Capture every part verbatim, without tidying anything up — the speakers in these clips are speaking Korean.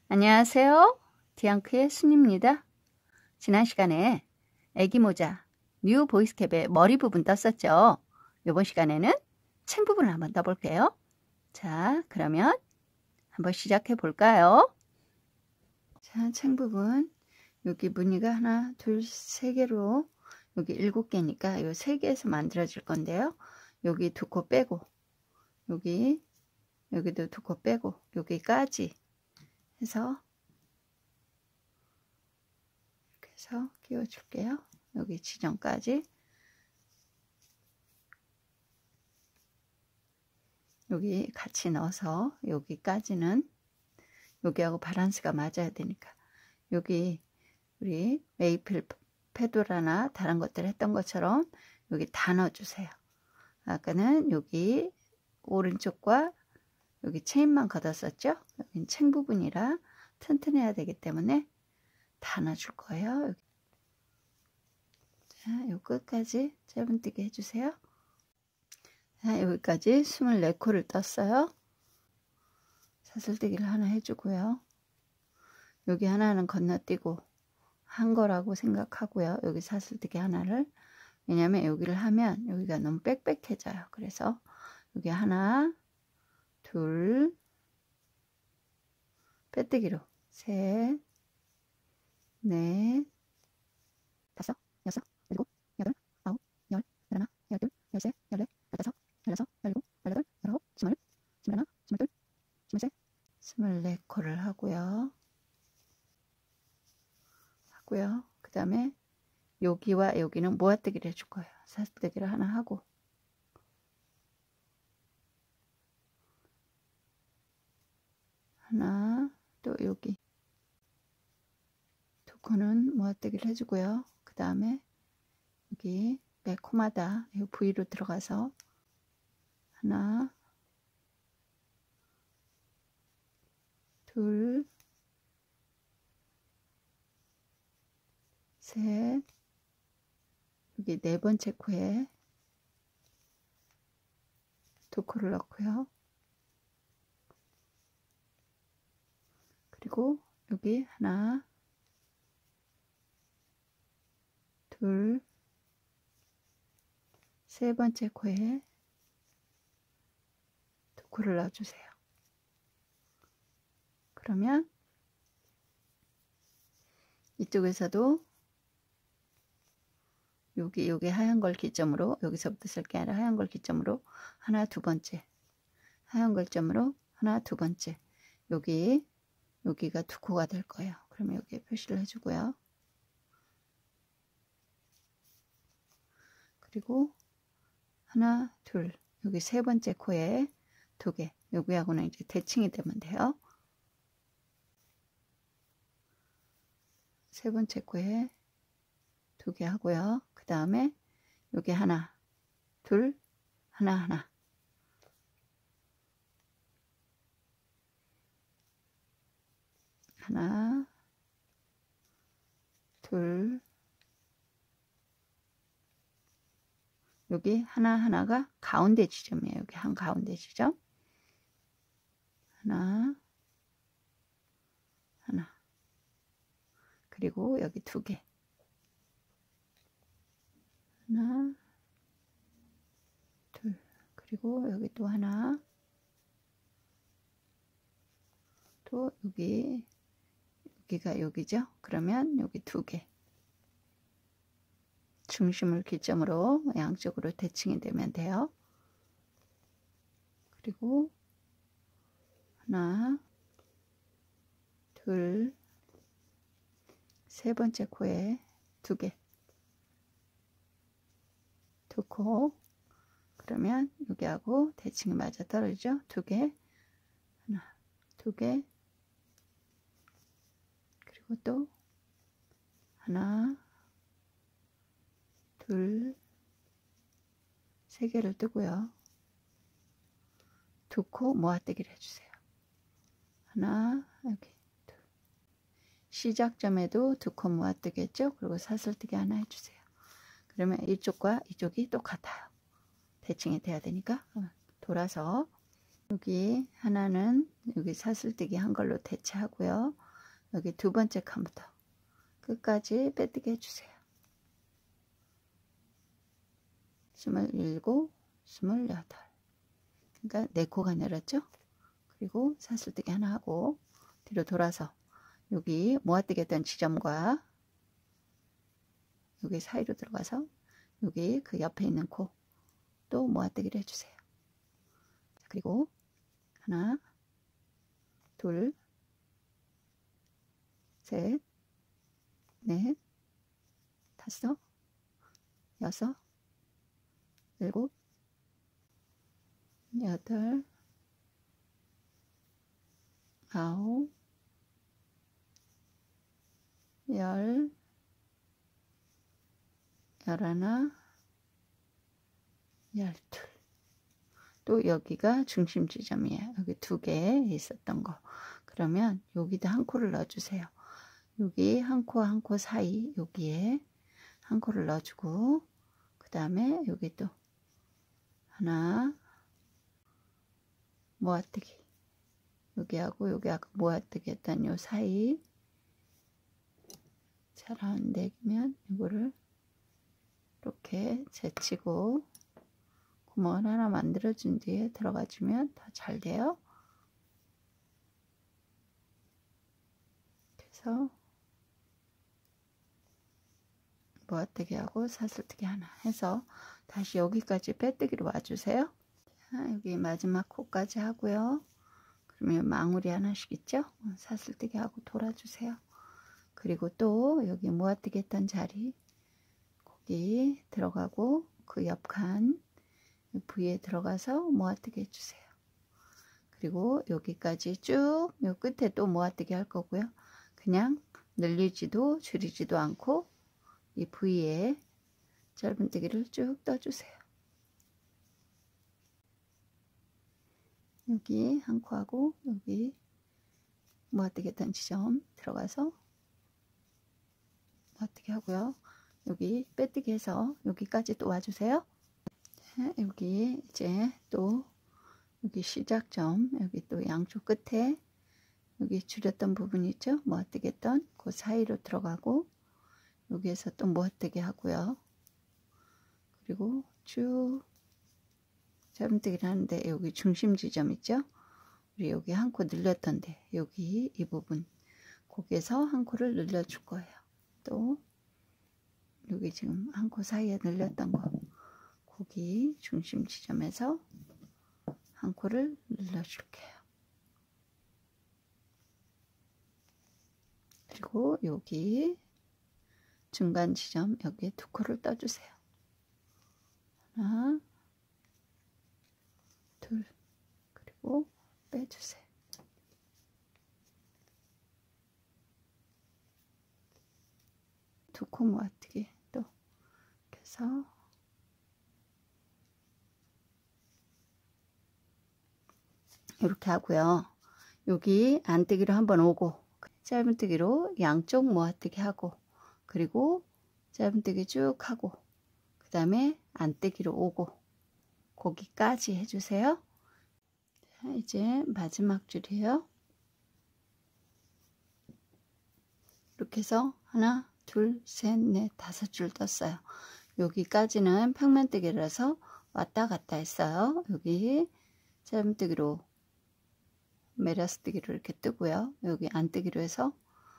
안녕하세요. 디앙크의 순입니다. 지난 시간에 애기 모자 뉴 보이스캡의 머리 부분 떴었죠. 이번 시간에는 챙 부분을 한번 떠볼게요. 자, 그러면 한번 시작해 볼까요? 자, 챙 부분 여기 무늬가 하나, 둘, 세 개로 여기 일곱 개니까 요 세 개에서 만들어질 건데요. 여기 두 코 빼고 여기 여기도 두 코 빼고 여기까지 해서 이렇게 해서 끼워 줄게요. 여기 지점까지 여기 같이 넣어서 여기까지는 여기하고 바란스가 맞아야 되니까 여기 우리 메이플 페도라나 다른 것들 했던 것처럼 여기 다 넣어주세요. 아까는 여기 오른쪽과 여기 체인만 걷었었죠. 여기는 챙 부분이라 튼튼해야 되기 때문에 다 넣어줄 거예요. 여기. 자, 요 끝까지 짧은뜨기 해주세요. 자, 여기까지 스물네 코를 떴어요. 사슬뜨기를 하나 해주고요. 여기 하나는 건너뛰고 한 거라고 생각하고요. 여기 사슬뜨기 하나를, 왜냐면 여기를 하면 여기가 너무 빽빽해져요. 그래서 여기 하나, 둘, 빼뜨기로 셋, 넷, 다섯, 여섯, 일곱, 여덟, 아홉, 열, 열하나, 열둘, 열셋, 열넷, 열다섯, 열여섯, 열일곱, 열여덟, 열아홉, 스물, 스물하나, 스물둘, 스물셋, 스물네 코를 하고요. 하고요. 그 다음에 여기와 여기는 모아뜨기를 해줄 거예요. 사슬뜨기를 하나 하고 하나, 또 여기 두 코는 모아뜨기를 해주고요. 그 다음에 여기 매 코마다 이 V로 들어가서 하나, 둘, 셋, 여기 네 번째 코에 두 코를 넣고요. 그리고 여기 하나, 둘, 세 번째 코에 두 코를 넣어주세요. 그러면 이쪽에서도 여기 여기 하얀 걸 기점으로, 여기서부터 쓸 게 아니라 하얀 걸 기점으로 하나, 두 번째, 하얀 걸 점으로 하나, 두 번째, 여기 여기가 두 코가 될 거예요. 그러면 여기에 표시를 해주고요. 그리고 하나, 둘, 여기 세 번째 코에 두 개, 여기하고는 이제 대칭이 되면 돼요. 세 번째 코에 두 개 하고요. 그 다음에 여기 하나, 둘, 하나, 하나. 하나, 둘, 여기 하나하나가 가운데 지점이에요. 여기 한 가운데 지점. 하나, 하나. 그리고 여기 두 개. 하나, 둘. 그리고 여기 또 하나. 또 여기, 여기가 여기죠. 그러면 여기 두 개. 중심을 기점으로 양쪽으로 대칭이 되면 돼요. 그리고 하나, 둘, 세 번째 코에 두 개, 두 코. 그러면 여기하고 대칭이 맞아 떨어지죠. 두 개, 하나, 두 개, 그리고 또 하나, 둘, 세 개를 뜨고요. 두 코 모아뜨기를 해주세요. 하나, 여기 둘. 시작점에도 두 코 모아뜨기 했죠. 그리고 사슬뜨기 하나 해주세요. 그러면 이쪽과 이쪽이 똑같아요. 대칭이 돼야 되니까 돌아서 여기 하나는 여기 사슬뜨기 한 걸로 대체하고요. 여기 두 번째 칸부터 끝까지 빼뜨기 해주세요. 스물일곱, 스물여덟. 그러니까 네 코가 내렸죠. 그리고 사슬뜨기 하나 하고 뒤로 돌아서 여기 모아뜨기 했던 지점과 여기 사이로 들어가서 여기 그 옆에 있는 코 또 모아뜨기를 해주세요. 그리고 하나, 둘, 셋, 넷, 다섯, 여섯, 일곱, 여덟, 아홉, 열, 열하나, 열둘. 또 여기가 중심 지점이에요. 여기 두 개 있었던 거. 그러면 여기도 한 코를 넣어주세요. 여기 한 코 한 코 사이 여기에 한 코를 넣어주고 그 다음에 여기 또 하나 모아뜨기 여기하고 여기하고 모아뜨기 했던 요 사이 잘 안 되면 이거를 이렇게 제치고 구멍을 하나 만들어준 뒤에 들어가주면 더 잘 돼요. 그래서 모아뜨기 하고 사슬뜨기 하나 해서 다시 여기까지 빼뜨기로 와주세요. 자, 여기 마지막 코까지 하고요. 그러면 망울이 하나씩 있죠? 사슬뜨기 하고 돌아주세요. 그리고 또 여기 모아뜨기 했던 자리 거기 들어가고 그 옆칸 V에 들어가서 모아뜨기 해주세요. 그리고 여기까지 쭉 요 끝에 또 모아뜨기 할 거고요. 그냥 늘리지도 줄이지도 않고 이 V에 짧은뜨기를 쭉 떠주세요. 여기 한 코하고 여기 모아뜨기 했던 지점 들어가서 모아뜨기 하고요. 여기 빼뜨기 해서 여기까지 또 와주세요. 자, 여기 이제 또 여기 시작점 여기 또 양쪽 끝에 여기 줄였던 부분 있죠? 모아뜨기 했던 그 사이로 들어가고 여기에서 또 모아뜨기 하고요. 그리고 쭉 짧은뜨기를 하는데 여기 중심 지점 있죠? 우리 여기 한 코 늘렸던데 여기 이 부분 거기에서 한 코를 늘려줄 거예요. 또 여기 지금 한 코 사이에 늘렸던 거 거기 중심 지점에서 한 코를 늘려줄게요. 그리고 여기 중간 지점 여기에 두 코를 떠주세요. 하나, 둘, 그리고 빼주세요. 두 코 모아뜨기 또 이렇게 해서 이렇게 하고요. 여기 안뜨기로 한번 오고 짧은뜨기로 양쪽 모아뜨기 하고 그리고 짧은뜨기 쭉 하고 그 다음에 안뜨기로 오고 거기까지 해주세요. 자, 이제 마지막 줄이에요. 이렇게 해서 하나 둘 셋 넷 다섯 줄 떴어요. 여기까지는 평면뜨기라서 왔다 갔다 했어요. 여기 짧은뜨기로 메라스뜨기로 이렇게 뜨고요. 여기 안뜨기로 해서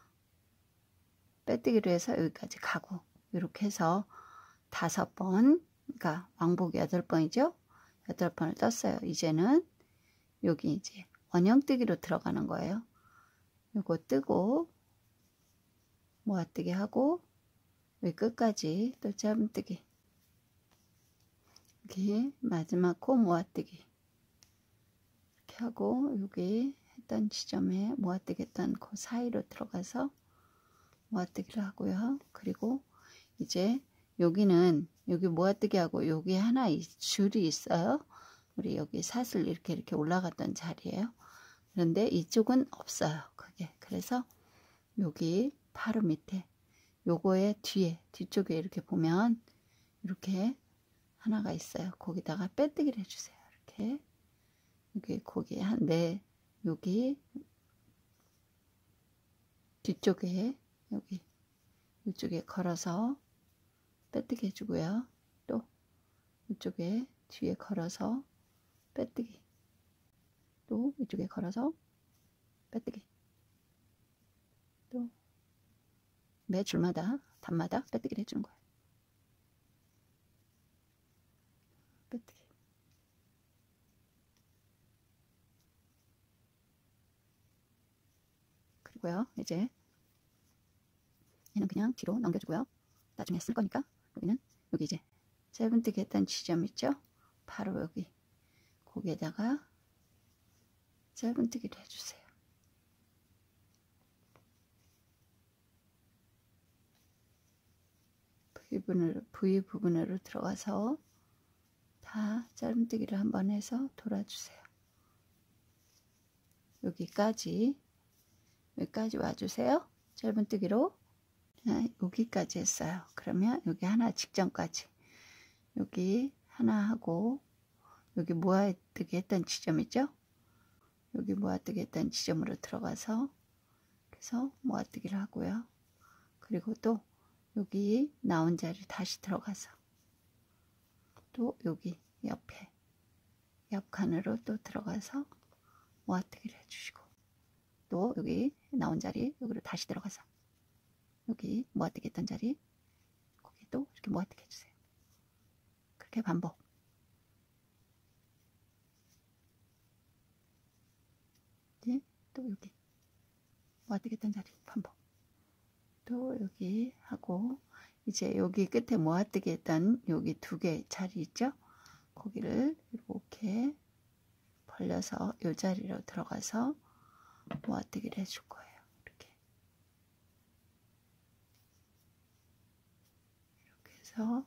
빼뜨기로 해서 여기까지 가고 이렇게 해서 다섯 번 그러니까 왕복 여덟 번이죠. 여덟 번을 떴어요. 이제는 여기 이제 원형뜨기로 들어가는 거예요. 요거 뜨고 모아뜨기 하고 여기 끝까지 또 짧은뜨기 여기 마지막 코 모아뜨기 이렇게 하고 여기 했던 지점에 모아뜨기 했던 그 사이로 들어가서 모아뜨기를 하고요. 그리고 이제 여기는 여기 모아뜨기 하고 여기 하나 줄이 있어요. 우리 여기 사슬 이렇게 이렇게 올라갔던 자리예요. 그런데 이쪽은 없어요. 그게 그래서 여기 바로 밑에 요거의 뒤에 뒤쪽에 이렇게 보면 이렇게 하나가 있어요. 거기다가 빼뜨기를 해주세요. 이렇게 여기 고기 한 네, 여기 뒤쪽에 여기 이쪽에 걸어서 빼뜨기 해주고요. 또 이쪽에 뒤에 걸어서 빼뜨기, 또 이쪽에 걸어서 빼뜨기, 또 매 줄마다 단마다 빼뜨기를 해주는 거예요. 빼뜨기. 그리고요, 이제 얘는 그냥 뒤로 넘겨주고요. 나중에 쓸 거니까 여기는 여기 이제 짧은뜨기 했던 지점 있죠? 바로 여기 거기에다가 짧은뜨기를 해주세요. V 부분으로, V 부분으로 들어가서 다 짧은뜨기를 한번 해서 돌아주세요. 여기까지 여기까지 와주세요. 짧은뜨기로. 자, 여기까지 했어요. 그러면 여기 하나 직전까지 여기 하나 하고 여기 모아뜨기 했던 지점 있죠? 여기 모아뜨기 했던 지점으로 들어가서 그래서 모아뜨기를 하고요. 그리고 또 여기 나온 자리 다시 들어가서 또 여기 옆에 옆 칸으로 또 들어가서 모아뜨기를 해주시고, 또 여기 나온 자리 여기로 다시 들어가서 여기 모아뜨기 했던 자리 거기 또 이렇게 모아뜨기 해주세요. 그렇게 반복. 이제 또 여기 모아뜨기 했던 자리 반복. 또 여기 하고, 이제 여기 끝에 모아뜨기 했던 여기 두 개 자리 있죠? 거기를 이렇게 벌려서 이 자리로 들어가서 모아뜨기를 해줄 거예요. 이렇게 이렇게 해서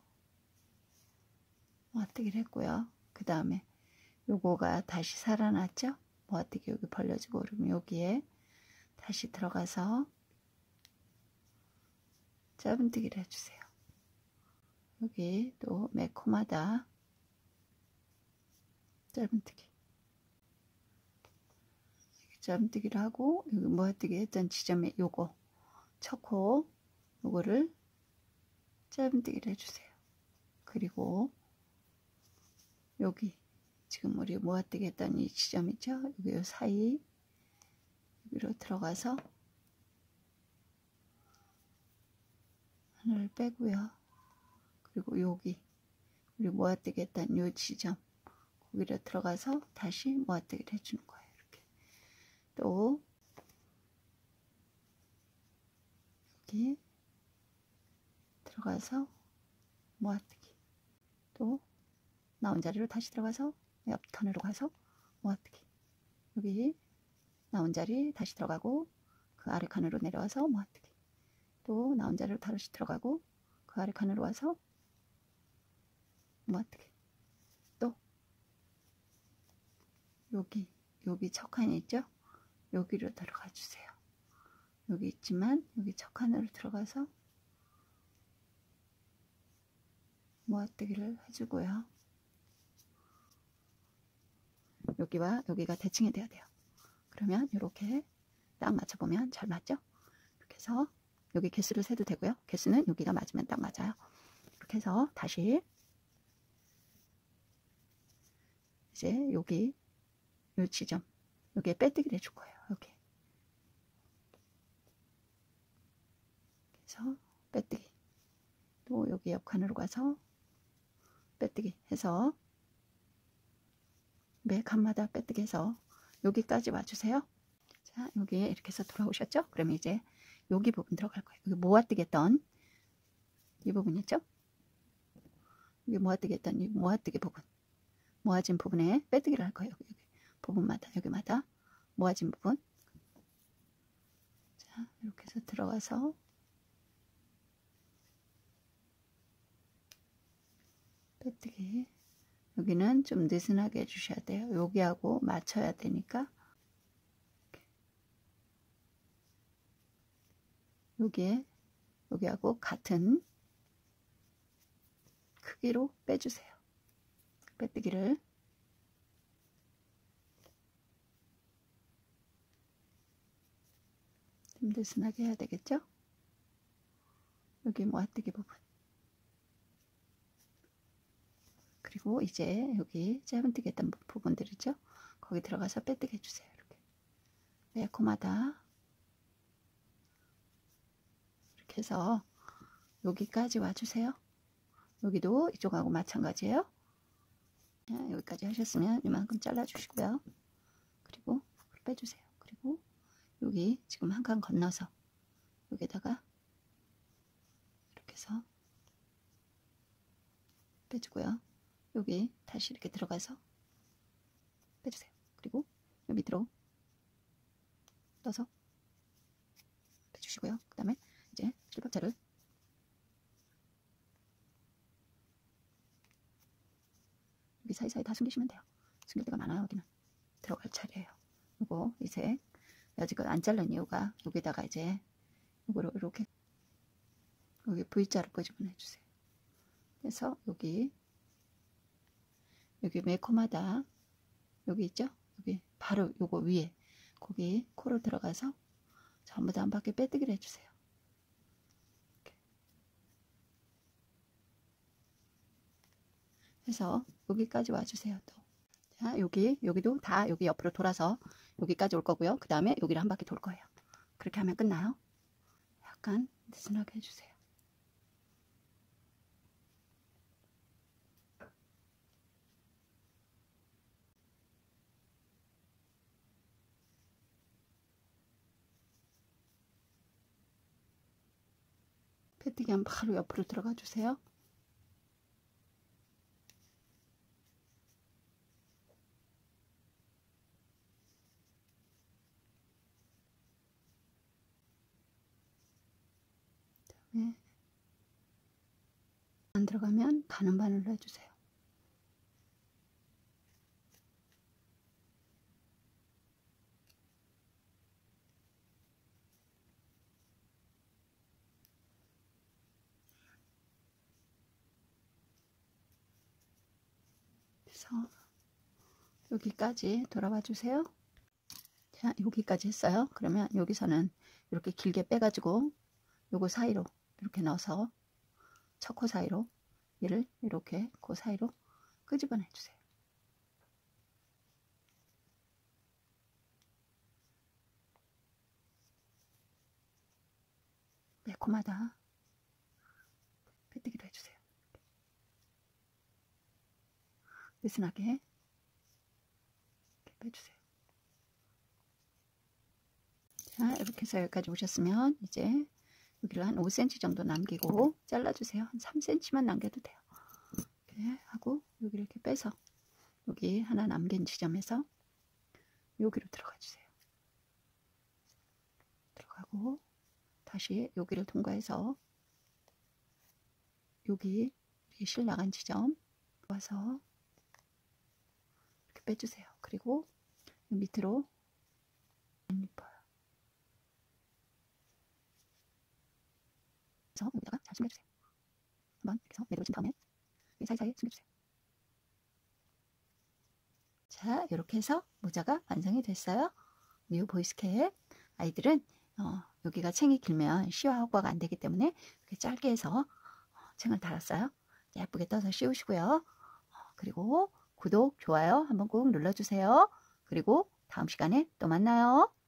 모아뜨기를 했고요. 그 다음에 요거가 다시 살아났죠? 모아뜨기 여기 벌려지고, 그러면 여기에 다시 들어가서 짧은뜨기를 해주세요. 여기 또 매코마다 짧은뜨기, 짧은뜨기를 하고, 여기 모아뜨기 했던 지점에 요거 첫 코 요거를 짧은뜨기를 해주세요. 그리고 여기 지금 우리 모아뜨기 했던 이 지점 있죠? 여기 요 사이 여기로 들어가서 하나를 빼고요. 그리고 여기 우리 모아뜨기 했던 요 지점 거기로 들어가서 다시 모아뜨기를 해주는 거예요. 이렇게 또 여기 들어가서 모아뜨기, 또 나온 자리로 다시 들어가서 옆 칸으로 가서 모아뜨기, 여기 나온 자리 다시 들어가고 그 아래 칸으로 내려와서 모아뜨기, 또 나온 자리로 다시 들어가고 그 아래 칸으로 와서 모아뜨기, 또 여기 여기 첫 칸이 있죠? 여기로 들어가 주세요. 여기 있지만 여기 첫 칸으로 들어가서 모아뜨기를 해주고요. 여기와 여기가 대칭이 돼야 돼요. 그러면 이렇게 딱 맞춰보면 잘 맞죠? 이렇게 해서 여기 개수를 세도 되고요. 개수는 여기가 맞으면 딱 맞아요. 이렇게 해서 다시 이제 여기 요 지점 여기에 빼뜨기를 해줄 거예요. 여기 그래서 빼뜨기, 또 여기 옆 칸으로 가서 빼뜨기 해서 매 칸마다 빼뜨기 해서 여기까지 와주세요. 자, 여기 이렇게 해서 돌아오셨죠? 그러면 이제 여기 부분 들어갈 거예요. 여기 모아뜨기 했던 이 부분 있죠? 여기 모아뜨기 했던 이 모아뜨기 부분, 모아진 부분에 빼뜨기를 할 거예요. 여기, 여기 부분마다 여기마다 모아진 부분. 자, 이렇게 해서 들어가서 빼뜨기. 여기는 좀 느슨하게 해주셔야 돼요. 여기하고 맞춰야 되니까. 여기에 여기하고 같은 크기로 빼주세요. 빼뜨기를 좀 느슨하게 해야 되겠죠? 여기 모아뜨기 부분. 그리고 이제 여기 짧은뜨기 했던 부분들이죠? 거기 들어가서 빼뜨기 해주세요. 이렇게 매콤하다. 이렇게 해서 여기까지 와주세요. 여기도 이쪽하고 마찬가지예요. 자, 여기까지 하셨으면 이만큼 잘라주시고요. 그리고 빼주세요. 그리고 여기 지금 한 칸 건너서 여기다가 이렇게 해서 빼주고요. 여기 다시 이렇게 들어가서 빼주세요. 그리고 여기 밑으로 떠서 빼주시고요. 그 다음에 이제 실밥자를 여기 사이사이 다 숨기시면 돼요. 숨길 데가 많아요. 여기는 들어갈 차례예요. 이거 이제 여지껏 안 자른 이유가 여기다가 이제 이거를 이렇게 여기 V자로 끄집어 내주세요. 그래서 여기 여기 매콤하다 여기 있죠? 여기 바로 요거 위에 거기 코로 들어가서 전부 다 한 바퀴 빼뜨기를 해주세요. 이렇게. 해서 여기까지 와주세요. 또. 자, 여기 여기도 다 여기 옆으로 돌아서 여기까지 올 거고요. 그 다음에 여기를 한 바퀴 돌 거예요. 그렇게 하면 끝나요. 약간 느슨하게 해주세요. 빼뜨기 하면 바로 옆으로 들어가 주세요. 그다음에 안 들어가면 가는 바늘로 해주세요. 그래서 여기까지 돌아와 주세요. 자, 여기까지 했어요. 그러면 여기서는 이렇게 길게 빼가지고 요거 사이로 이렇게 넣어서 첫 코 사이로 얘를 이렇게 그 사이로 끄집어내 주세요. 매콤하다. 빼뜨기로 해주세요. 느슨하게 이렇게 빼주세요. 자, 이렇게 해서 여기까지 오셨으면 이제 여기를 한 오 센티미터 정도 남기고 잘라주세요. 한 삼 센티미터만 남겨도 돼요. 이렇게 하고 여기를 이렇게 빼서 여기 하나 남긴 지점에서 여기로 들어가 주세요. 들어가고 다시 여기를 통과해서 여기 실 나간 지점 와서 이렇게 빼주세요. 그리고 밑으로 안 입어요. 그래서 여기다가 잘 숨겨주세요. 한번 이렇게 해서 매듭을 친 다음에 사이사이에 숨겨주세요. 자, 이렇게 해서 모자가 완성이 됐어요. 뉴 보이스캡. 아이들은 어, 여기가 챙이 길면 시와 확보가 안 되기 때문에 이렇게 짧게 해서 어, 챙을 달았어요. 예쁘게 떠서 씌우시고요. 어, 그리고 구독, 좋아요 한번 꼭 눌러주세요. 그리고 다음 시간에 또 만나요.